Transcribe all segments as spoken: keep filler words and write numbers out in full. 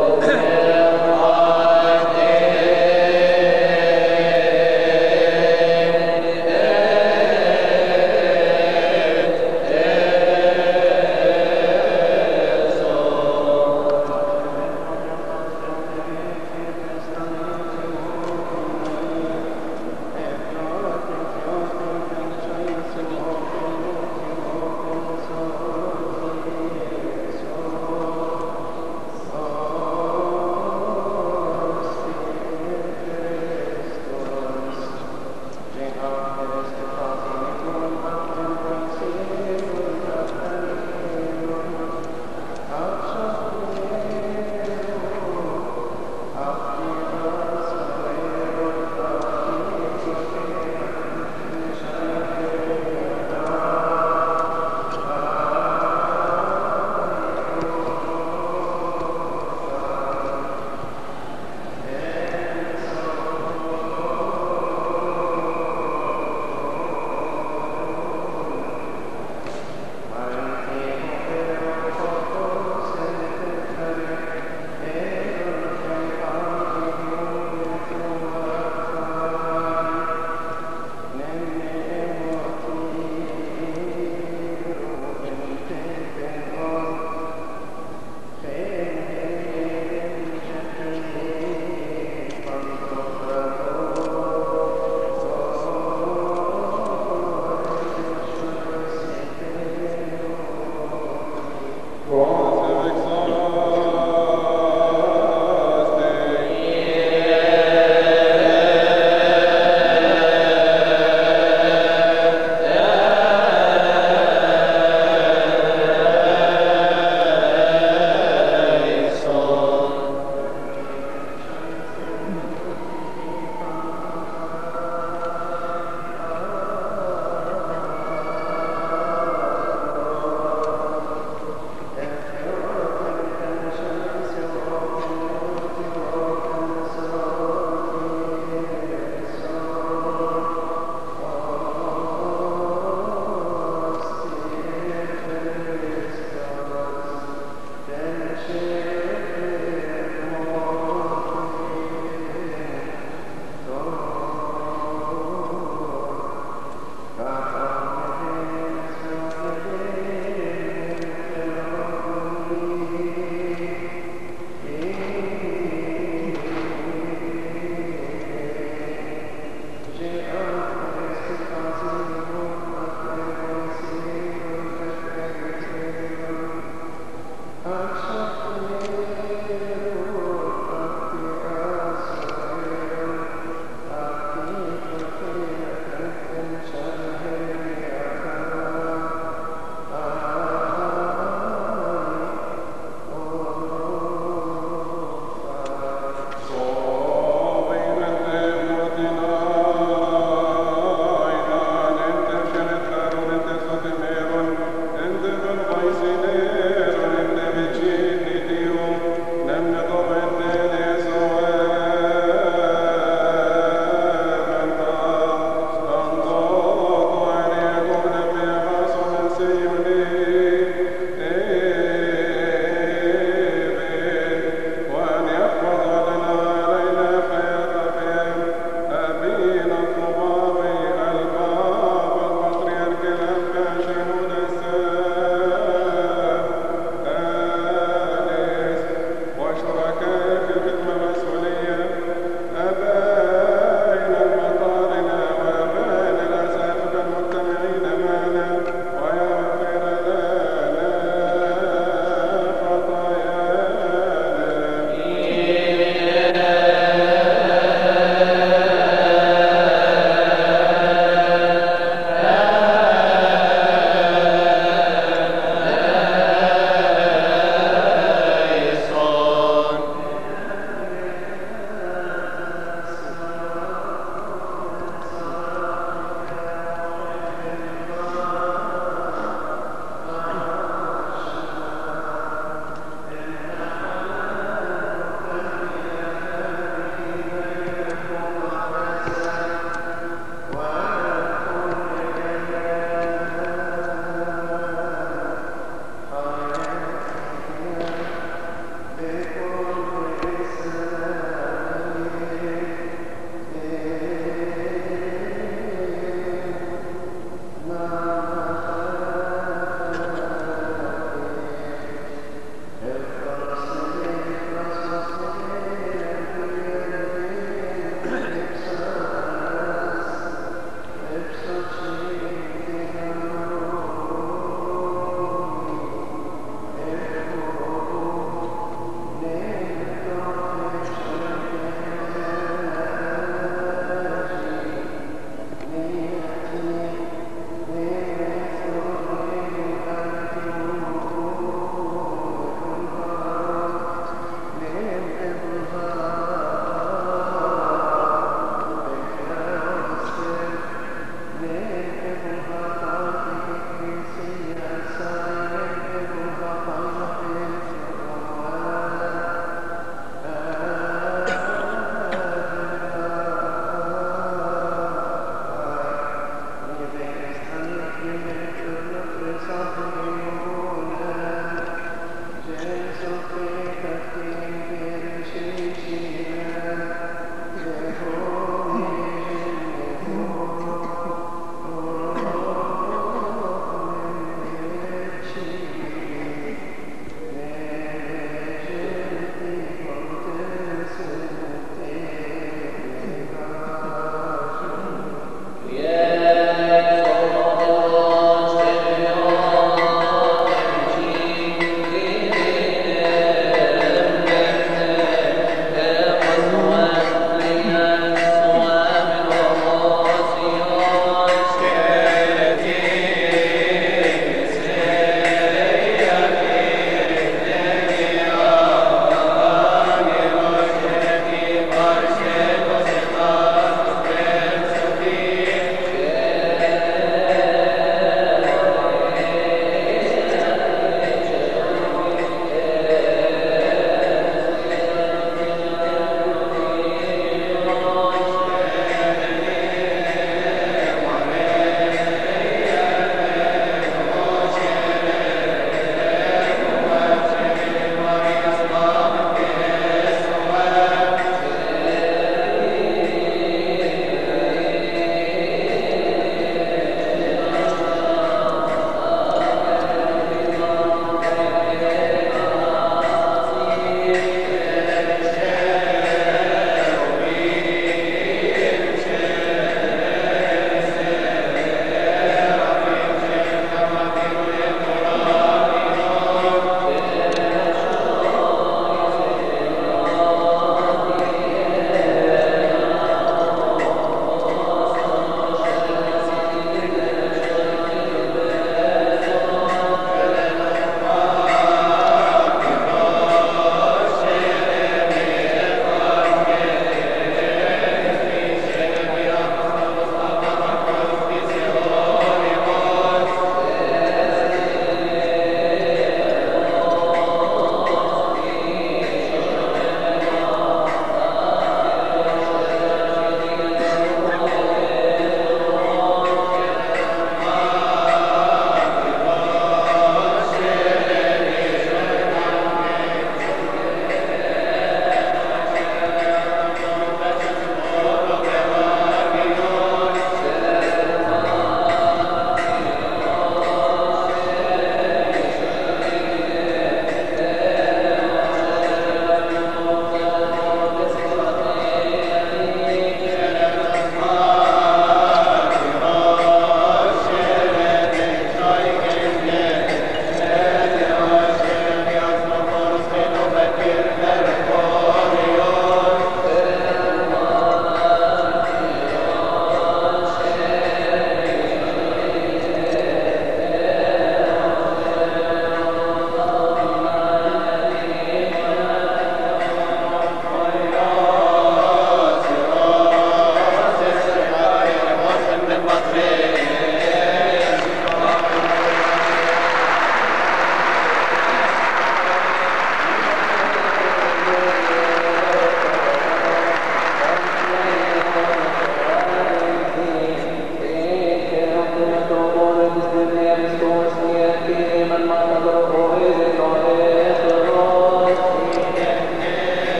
Oh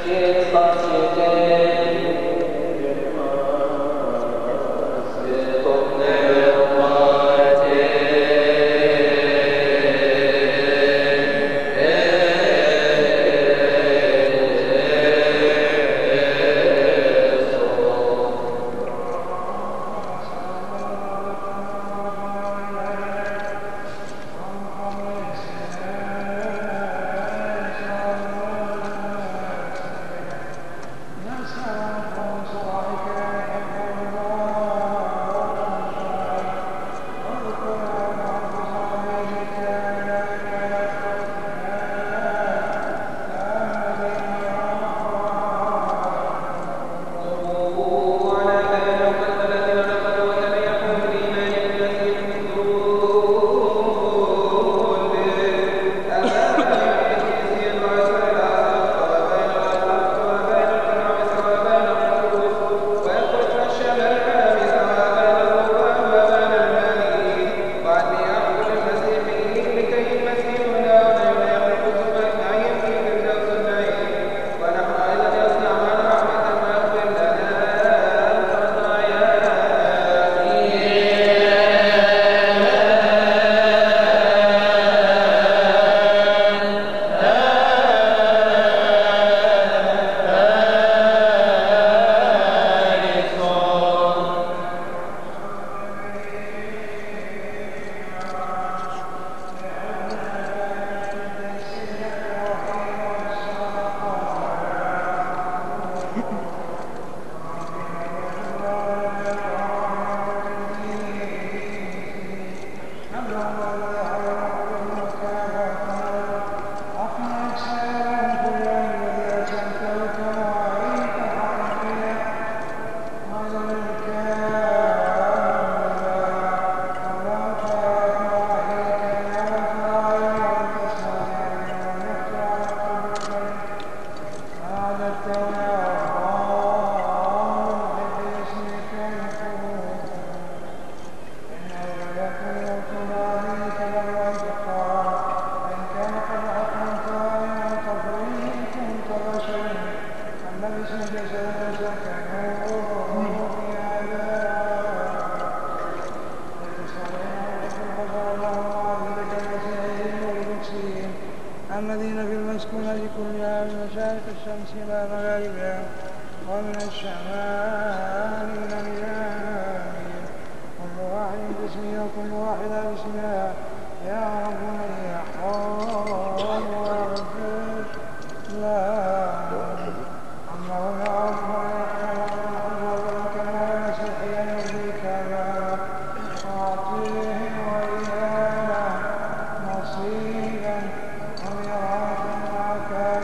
الذين في المسكونة كلها من مشارق الشمس إلى مغاربها ومن الشمال إلى اليمين كل واحد باسمه وكل واحدة باسمها يا رب يحفظ ويغفر لا أنه يعرف ويحفظ كما مسيحيا يرضيك ما أعطيه وإياه نصيبا ويراك معك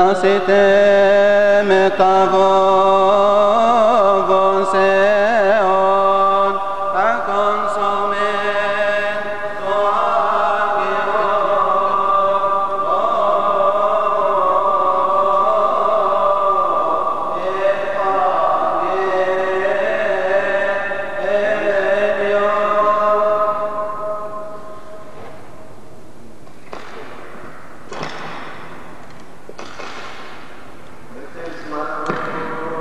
sitem tavos eon a consumet It is my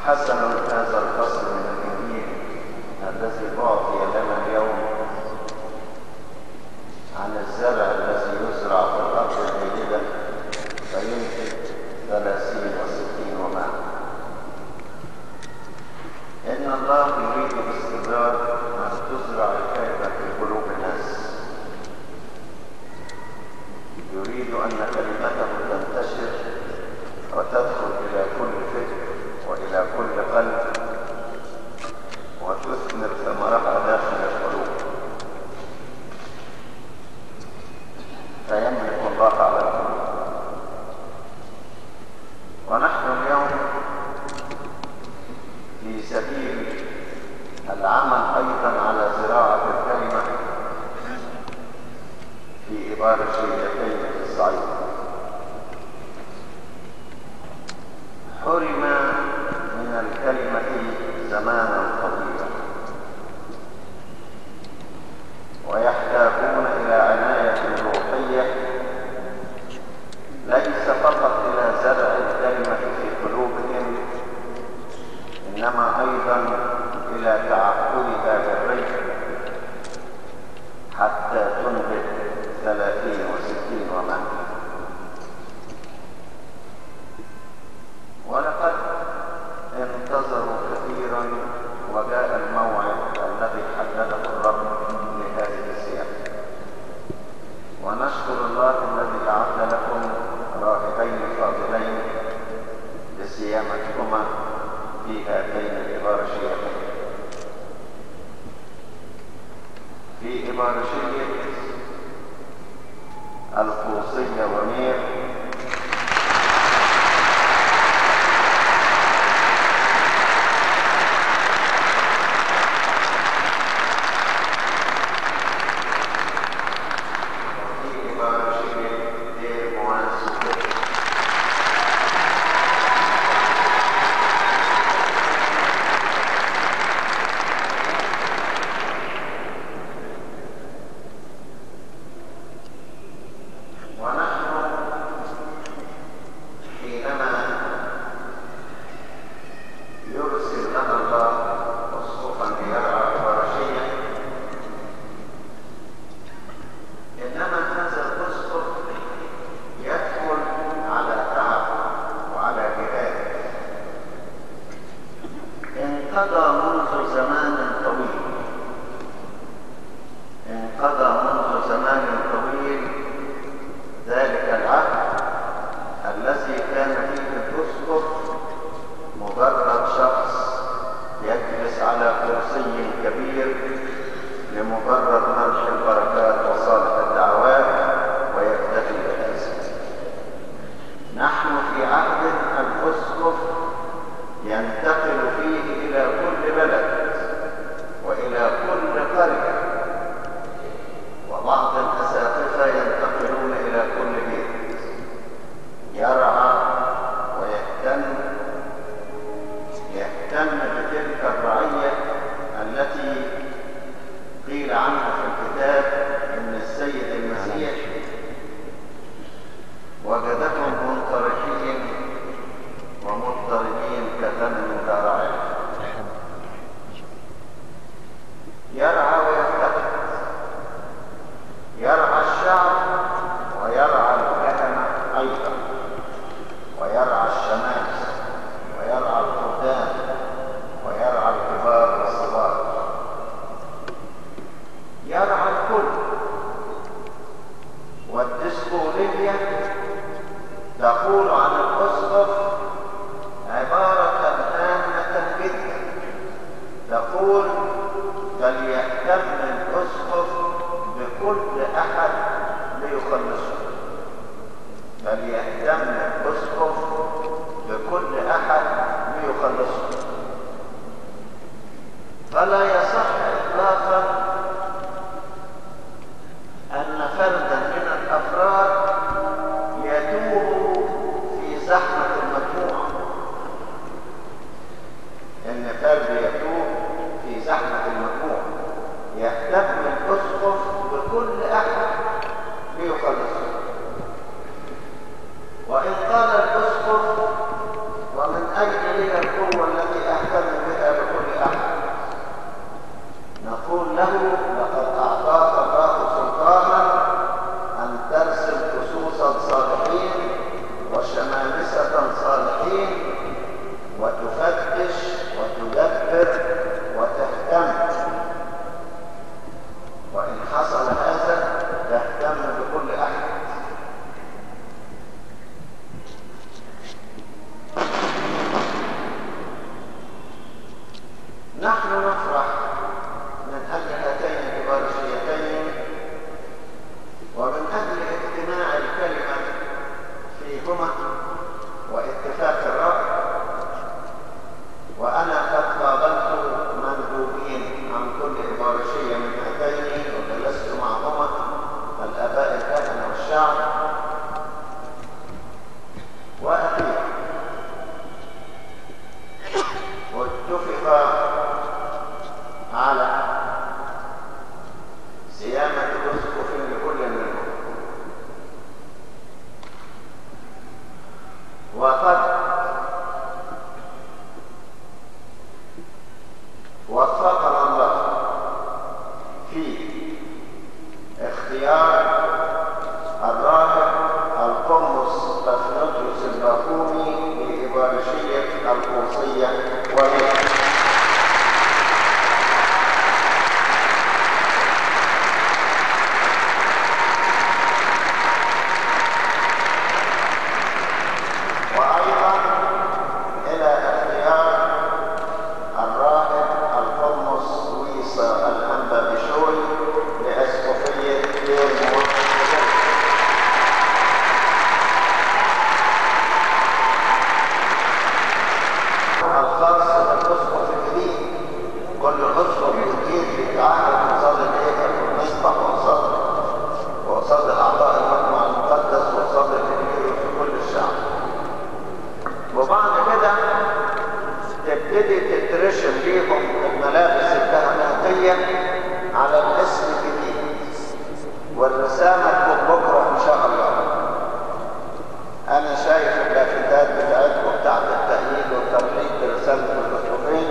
حسن هذا الفصل من الإنجيل الذي أعطي لنا اليوم عن الزرع الذي يزرع في الأرض الجيدة فينتج ثلاثين وستين ومائة. إن الله يريد باستمرار أن تزرع الكلمة في قلوب الناس، يريد أن كلمته تنتشر وتدخل إلى كل فكر وإلى كل قلب وتثمر ثمرها داخل القلوب، فيملك الله على القلوب. ونحن اليوم في سبيل العمل أيضا على زراعة الكلمة في إبارشيتين في الصعيد. حرم من الكلمة زمانا طويلا ويحتاجون إلى عناية روحية ليس فقط إلى زرع الكلمة في قلوبهم، إنما أيضا إلى تعقلها بالري حتى تنبت ثلاثين وستين ومائة. ولقد انتظروا كثيرا وجاء الموعد الذي حدده الرب لهذه السياحة، ونشكر الله الذي أعد لكم راهبين فاضلين لصيامتكما في هاتين الإبارشيتين. في إبارشية القوصية ومير تقول عن الأسقف عبارة هامة جدا، تقول فليهتم الأسقف بكل أحد ليخلصه، فليهتم الأسقف بكل أحد ليخلصه. فلا يصح إطلاقا أن فردا من الأفراد يتوه في زحمة المجموعة، إن فرد يتوه في زحمة المجموعة، يهتم الأسقف بكل أحد ليخلصه. وإن قال الأسقف ومن أجل القوة التي نحن نفرح من أجل هاتين الإبرشيتين ومن أجل اجتماع الكلمة فيهما واتفاق الرأي. وأنا قد قابلت مندوبين عن كل إبرشية من هاتين وجلست معهما الآباء الكهنة والشعب، وأخيرا واتفق على صيانة أسقف لكل منهم. وقد وفقنا الله في اختيار الراهب القمص بافنوتيوس الباقومي لإبرشية القوصية وغيرها. وأيضا إلى اختيار الراهب القمص ويصا الأنبا بشوي لأسقفية دير الخاص بالأسقف الجديد. كل أسقف جديد بيتعهد قصاد الهيكل والمسبح وقصاد وقصاد أعضاء المجمع المقدس وقصاد الإنجيل في كل الشعب. وبعد كده تبتدي تترشم ليهم الملابس الكهنوتية على الاسم الجديد، والرسامة تكون بكرة إن شاء الله. أنا شايف اللافتات بتاعتكم بتاعت التأييد والترحيب برسالة الأسقفين.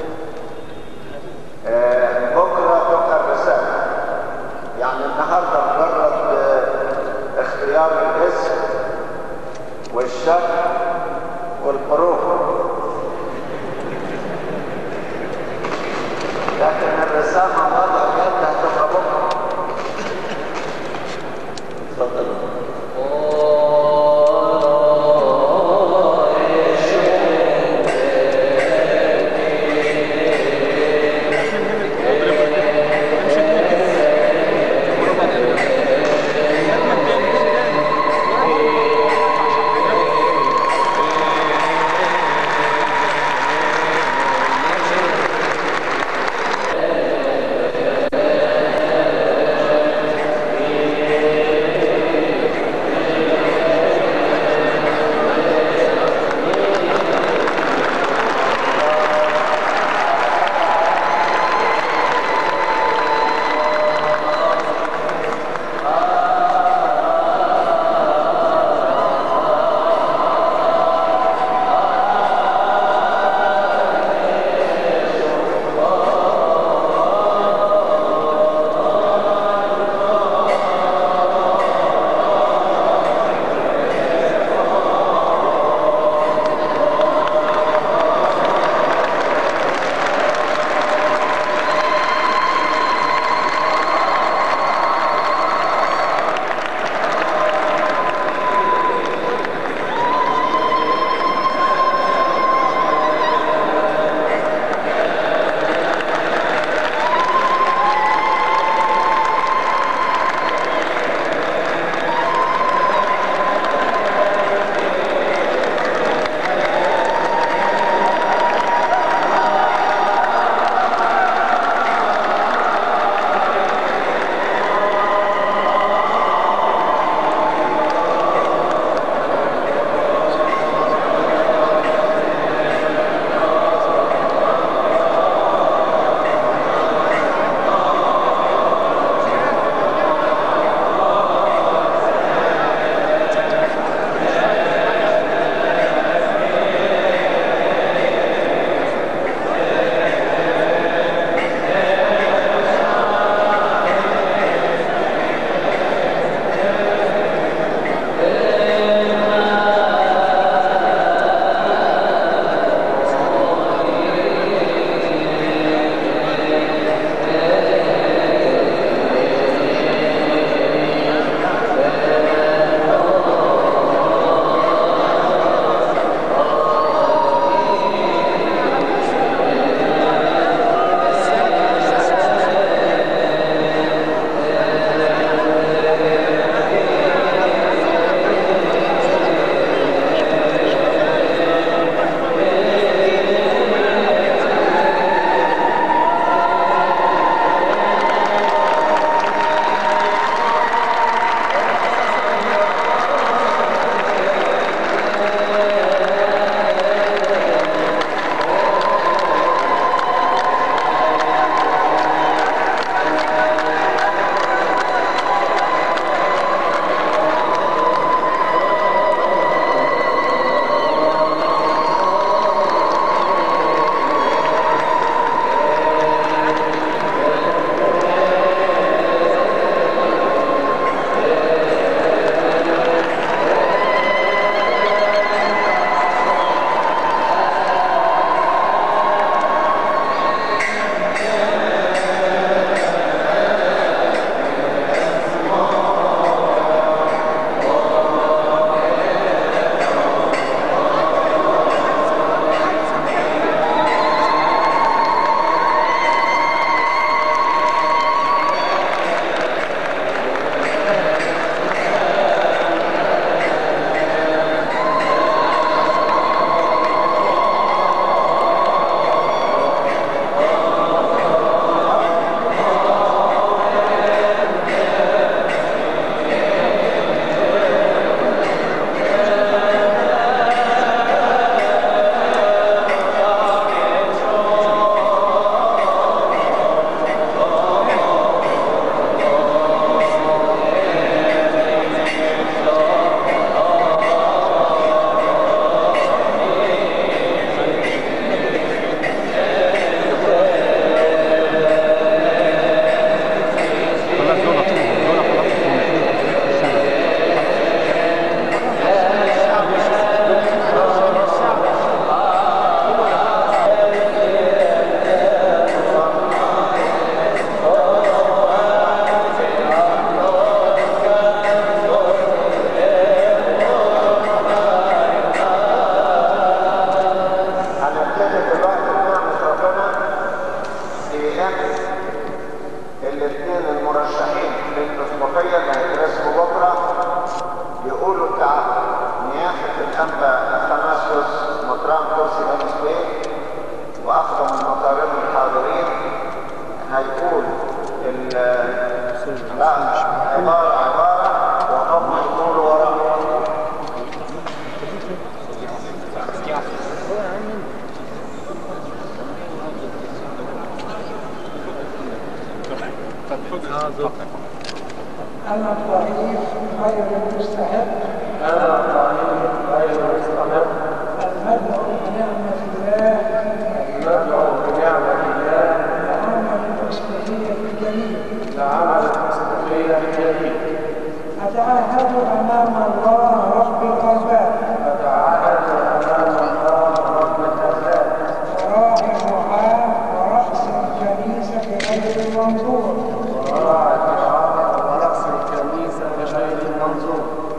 آه بكرة تبقى الرسالة، يعني النهارده مجرد آه اختيار الاسم والشكل والحروف، لكن الرسامة أنا الضعيف غير المستحق أنا الضعيف غير المستحق المدعو بنعمة الله المدعو بنعمة الله لعمل المسؤولية الجليل لعمل المسؤولية الجليل أتعهد أمام الله رب الأرباب أتعهد أمام الله رب الأرباب وراعي الرعاة ورأس الكنيسة غير المنظور وراعي الرعاة ورأس الكنيسة غير المنظور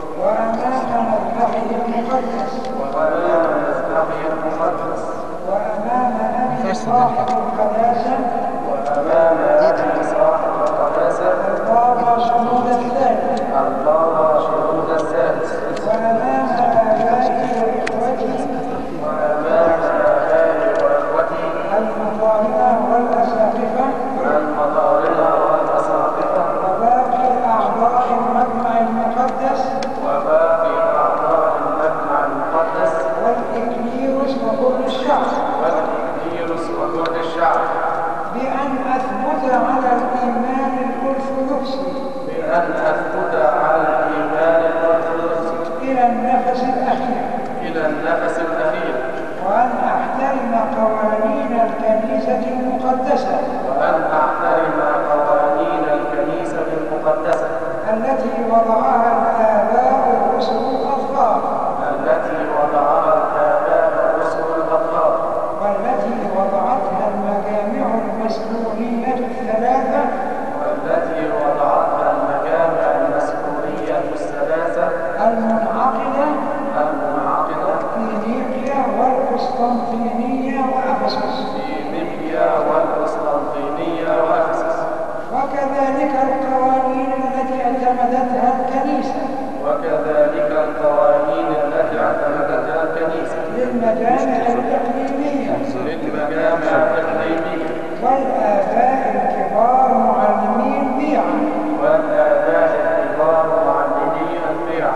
وأمام مذبحه المقدس وأمام مذبحه المقدس وأمام أبي صاحب القداسة وأمام أبي صاحب القداسة البابا شنود الثالث البابا شنود الثالث وأمام آبائي وإخوتي وأمام آبائي وإخوتي المطارنة والأساقفة المطارنة والأساقفة وباقي أعضاء المجمع المقدس وباقي أعضاء المجمع المقدس والإكليروس وكل الشعب والإكليروس وكل الشعب بأن أثبت على الإيمان الأرثوذكسي بأن أثبت على الإيمان الأرثوذكسي إلى النفس الأخير إلى النفس الأخير وأن أحترم قوانين الكنيسة المقدسة وأن أحترم قوانين الكنيسة المقدسة التي وضعها الآباء الرسل الأطهار التي وضعها الآباء الرسل الأطهار والتي وضعتها المجامع المسكونية الثلاثة والتي وضعتها المجامع المسكونية الثلاثة المنعقدة المنعقدة في نيقيا والقسطنطينية وأفسس في نيقيا والقسطنطينية وأفسس وكذلك القوانين التي اعتمدتها الكنيسة وكذلك القوانين التي اعتمدتها الكنيسة للمجامع الإقليمية للمجامع الإقليمية والآباء الكبار معلمين بيعا والآباء الكبار معلمي البيع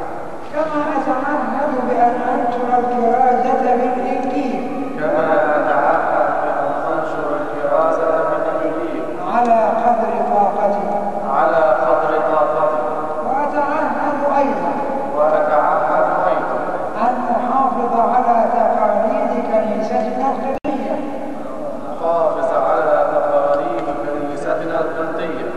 كما أتعهد بأن أنشر الكرازة بالإنجيل كما أتعهد بأن أنشر الكرازة بالإنجيل على قدر طاقتي على قدر طاقتي وأتعهد أيضا وأتعهد أيضا أن أحافظ على تقاليد كنيستنا القبطية نحافظ على تقاليد كنيستنا القبطية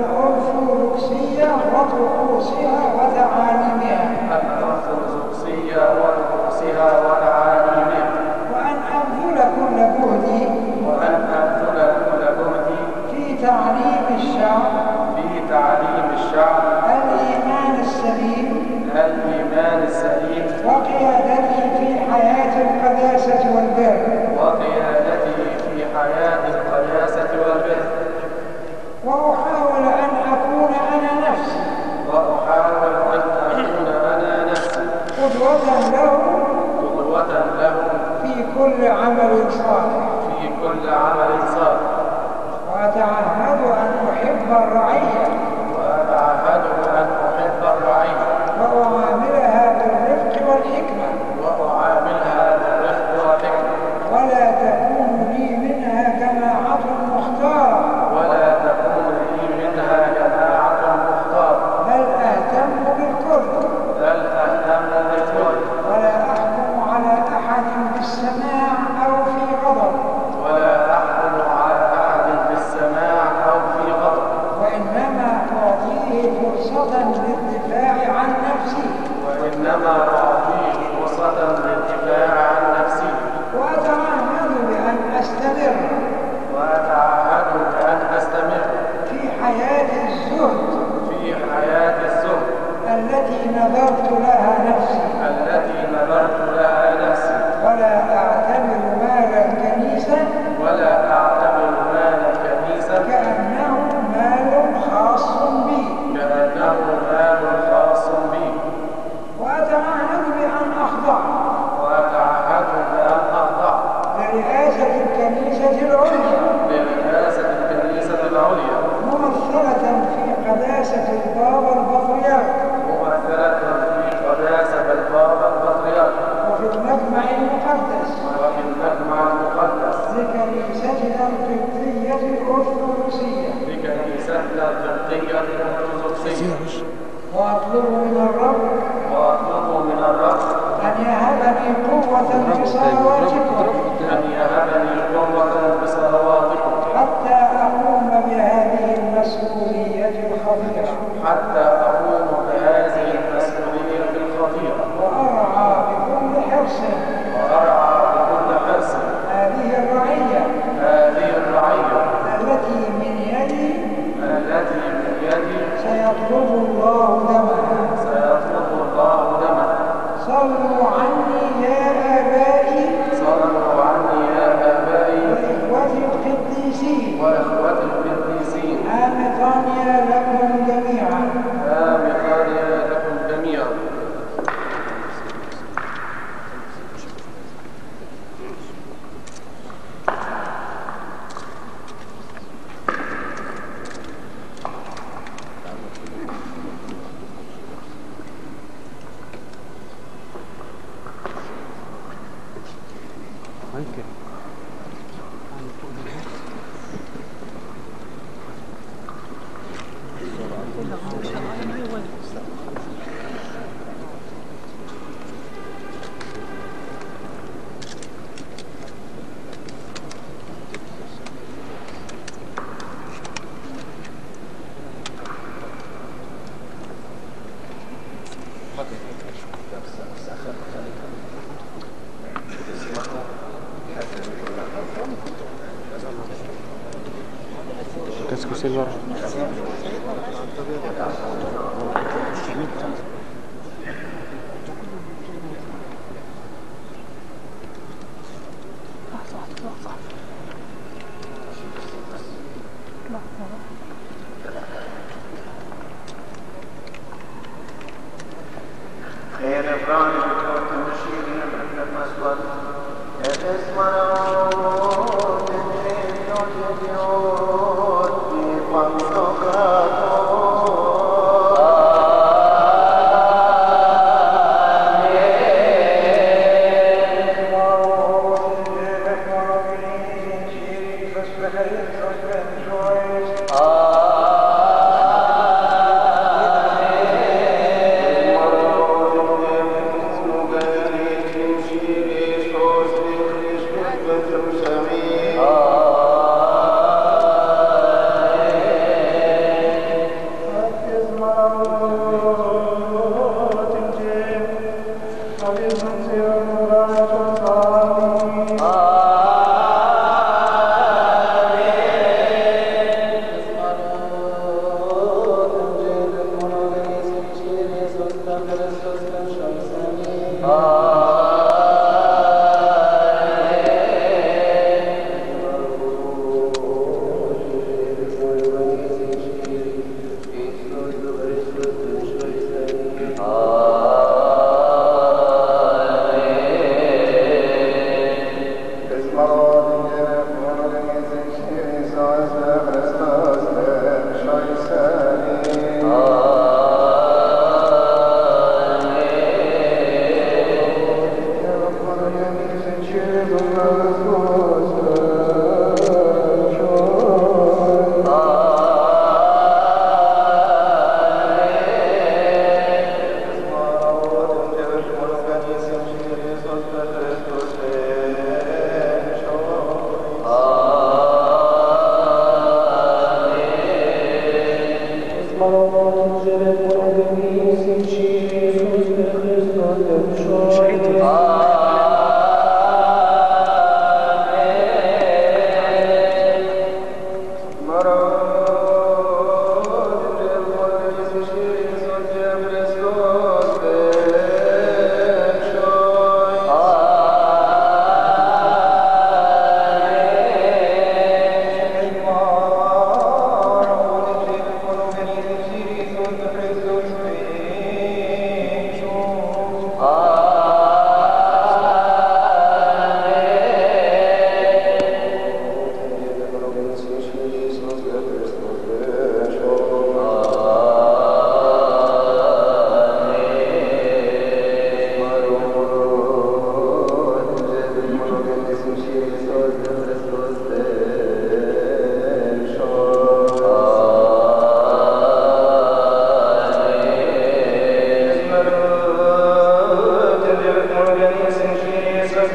الأرثوذكسية وطقوسها وتعاليمها الأرثوذكسية وطقوسها وتعاليمها وأن أبذل كل جهدي وأن أبذل كل جهدي في تعليم الشعب في تعليم الشعب الإيمان السليم الإيمان السليم وقيادته في حياة القداسة والبر وقيادته في حياة القداسة والبر وأحاول أن أكون أنا نفسي وأحاول أن أكون أنا نفسي قدوة له قدوة له في كل عمل صالح في كل عمل صالح وأتعهد أن أحب الرعية وأتعهد أن أحب الرعية وأعاملها بالرفق والحكمة وأعاملها بالرفق والحكمة ولا تكون لي منها جماعة مختارة ولا تكون لي منها جماعة مختارة بل أهتم بالكل بل أهتم بالكل ولا أحكم على أحد بالسماع أو في غضب ولا أحكم على أحد بالسماع أو في غضب وإنما أعطيه فرصة للدفاع عن نفسي وإنما أعطيه فرصة للدفاع عن نفسي وأتعهد بأن أستمر وأتعهد بأن أستمر في حياة الزهد في حياة الزهد التي نذرت لها نفسي التي نذرت لها نفسي ولا أعتبر مال الكنيسة ولا أعتبر مال الكنيسة كأنه مال خاص بي كأنه مال خاص بي وأتعهد بأن أخضع وأتعهد بأن أخضع لرئاسة الكنيسة العليا لرئاسة الكنيسة العليا ممثلة في قداسة البابا البطريرك ممثلة في قداسة البابا البطريرك وفي المجمع المقدس وفي المجمع المقدس لكنيستنا القبطية الأرثوذكسية لكنيستنا مثل القبطية الأرثوذكسية. وأطلب من الرب وأطلب من الرب أن يهبني قوة بصلواتكم أن يهبني قوة بصلواتكم حتى أقوم بهذه المسؤولية الخطيرة حتى أقوم بهذه المسؤولية الخطيرة وأرعى بكل حرص وأرعى بكل حرص هذه الرعية هذه الرعية التي من يدي التي من يدي سيطلب الله دمها. سيطلب الله دمها. صلوا عني يا آبائي صلوا عني يا آبائي وإخوتي القديسين وإخوتي القديسين آمطانيا لكم جميعا. آمطانيا لكم جميعا. Silver. خير إبراهيم بكرة المشيرين من المسود اسمه تنشين تنشين في قنطقاته Ah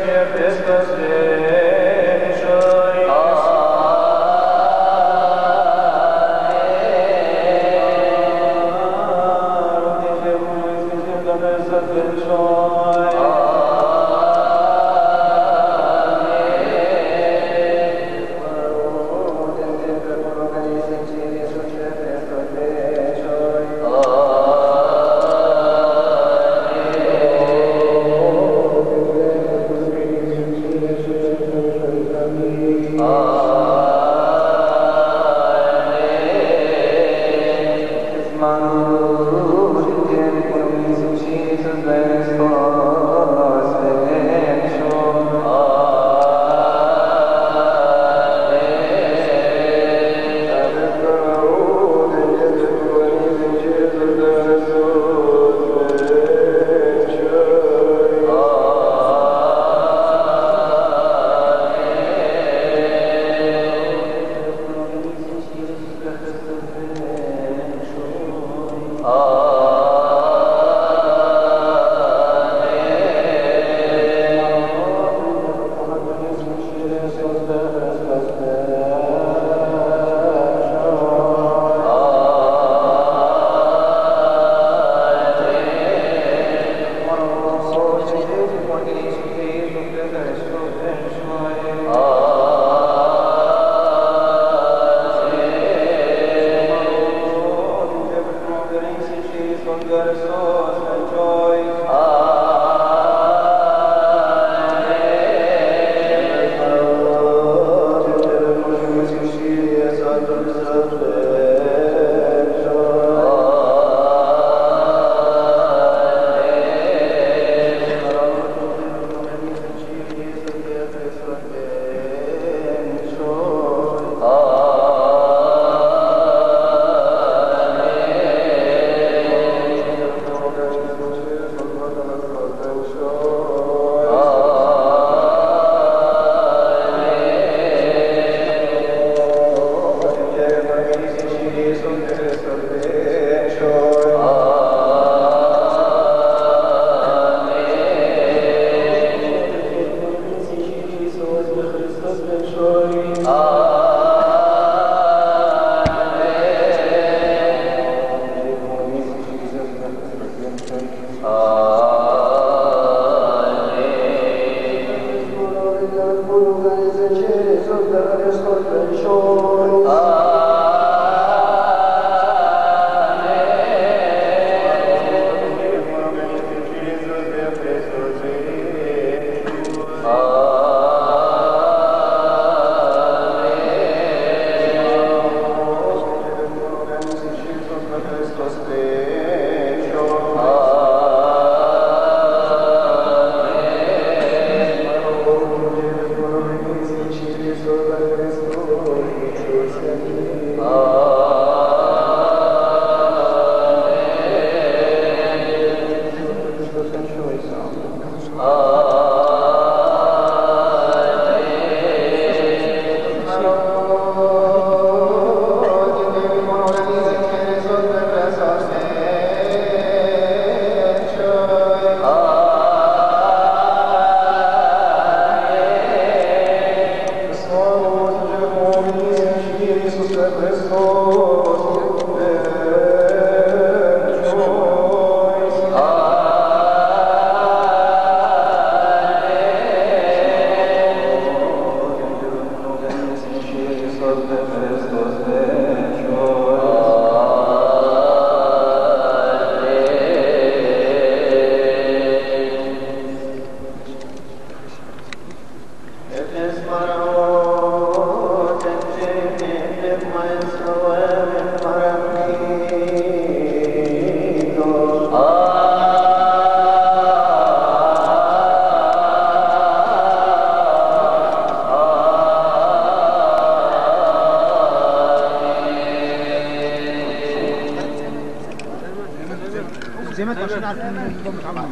زي ما انتم عشان عارفين ان النظام متعمل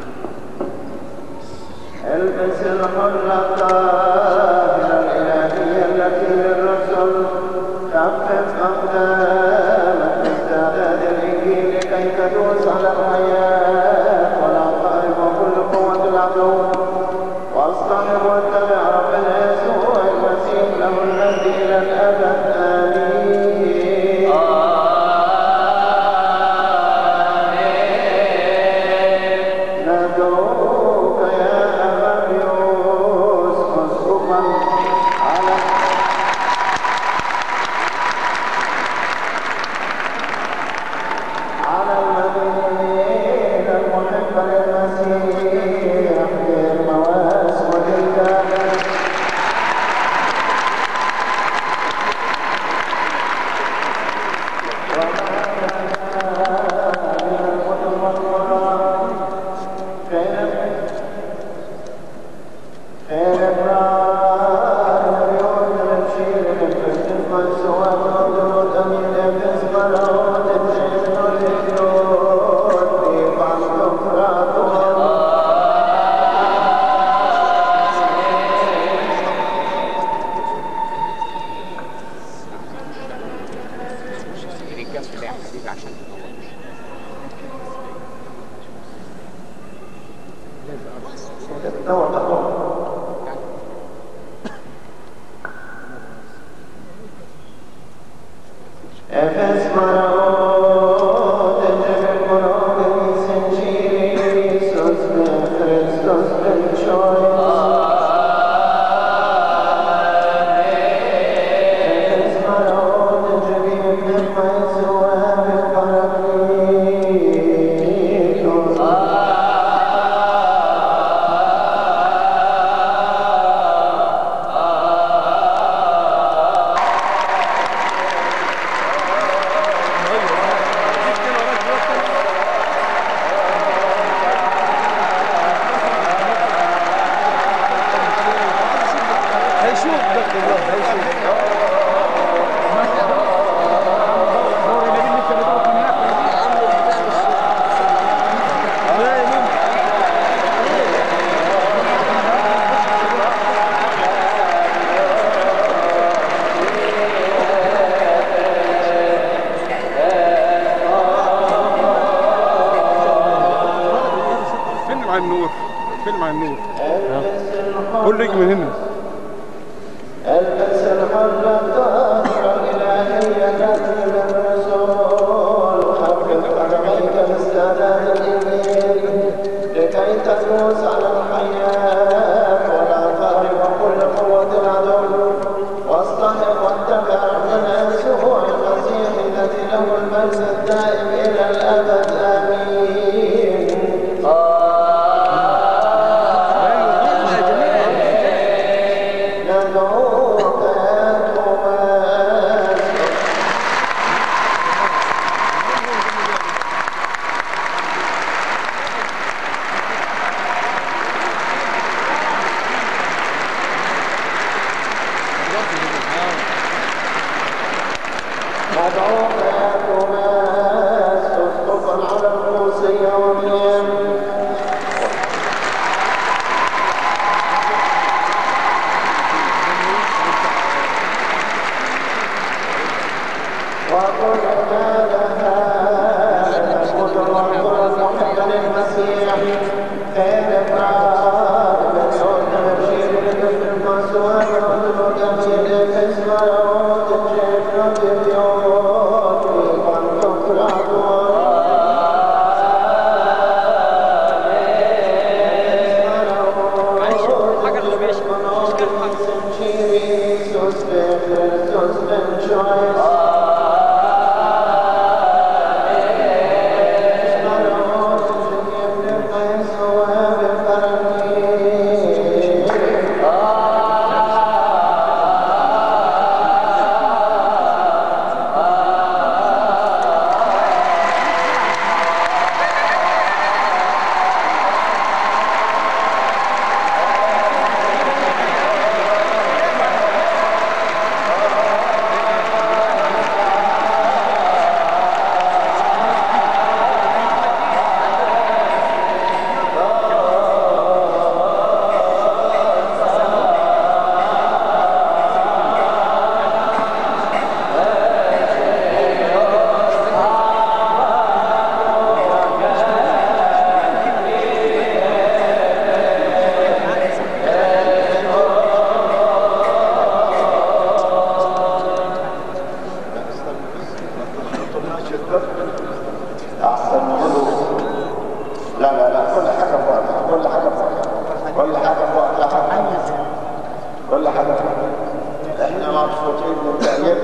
البس الحلة الطاهرة الإلهية أقدامك باستعداد الإنجيل لكي تدوس على الحياة والعقائب وكل قوة العدو واصطحب واتبع ربنا يسوع المسيح له المجد إلى الأبد آمين. ندعوك يا أغابيوس مسقوفا على على المدينة المحبة للمسيح في المواس والإلتام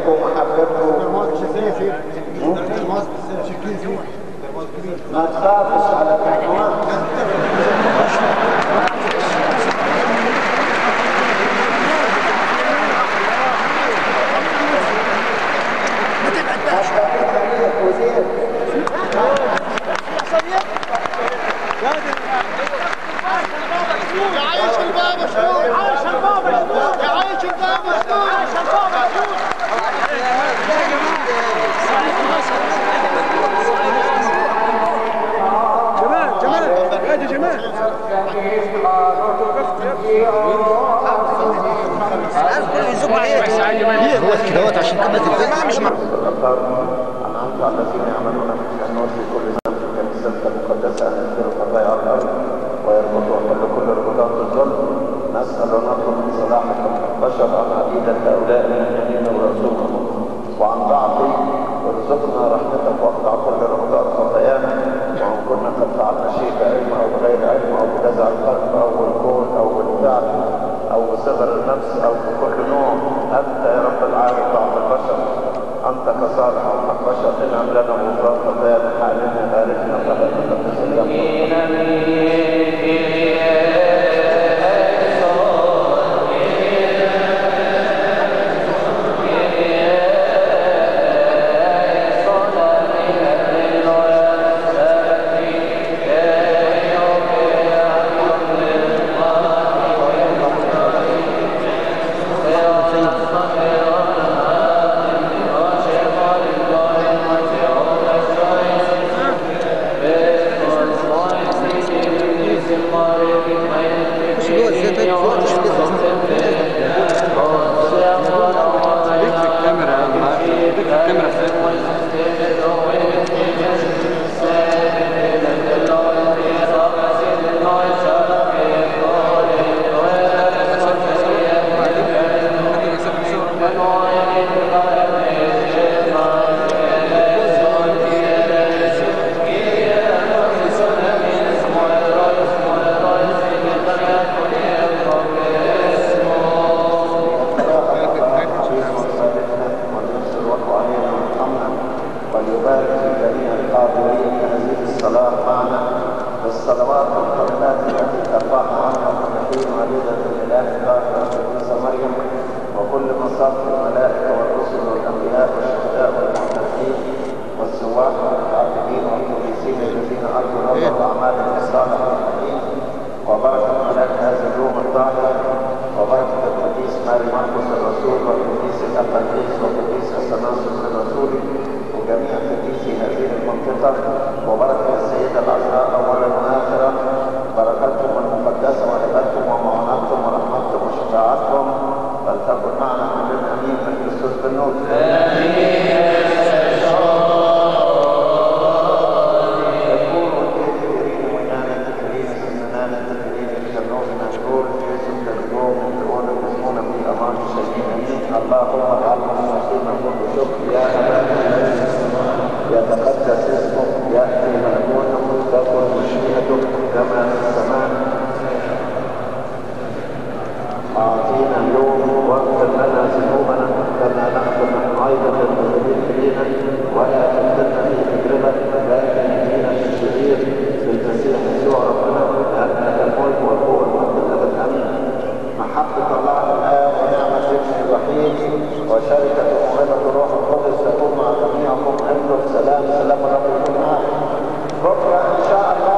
ومحبته. ما تخافش على العنوان. يعيش البابا شلون؟ يعيش البابا شلون؟ يعيش البابا شلون؟ يعيش البابا شلون؟ جمال جمال هادي جمال دوت عشان كملت الفيلم مش معقول. أنعمت على الذين يعملون في النور في كل زمن في كنيستك المقدسة أن يغفروا خطايا الأرض ويربطوا حل كل رباطات الظلم. نسأل ونطلب من صلاحك بشر عن عقيدة هؤلاء الذين ورسولهم وعن ضعفي وارزقنا رحمتك واقطع كل رباطات خطايانا، وإن كنا قد فعلنا شيء بعلم أو بغير علم أو بجزع القلب أو بالقول أو بالفعل أو بصغر النفس أو بكل نوع، أنت يا رب العالمين ضعف البشر، أنت كصالح وحق بشر انعم لنا وغفران خطايانا حالنا باركنا فقدنا تسلمنا.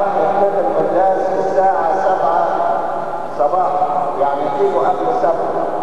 يعني تيجوا قبل سبعة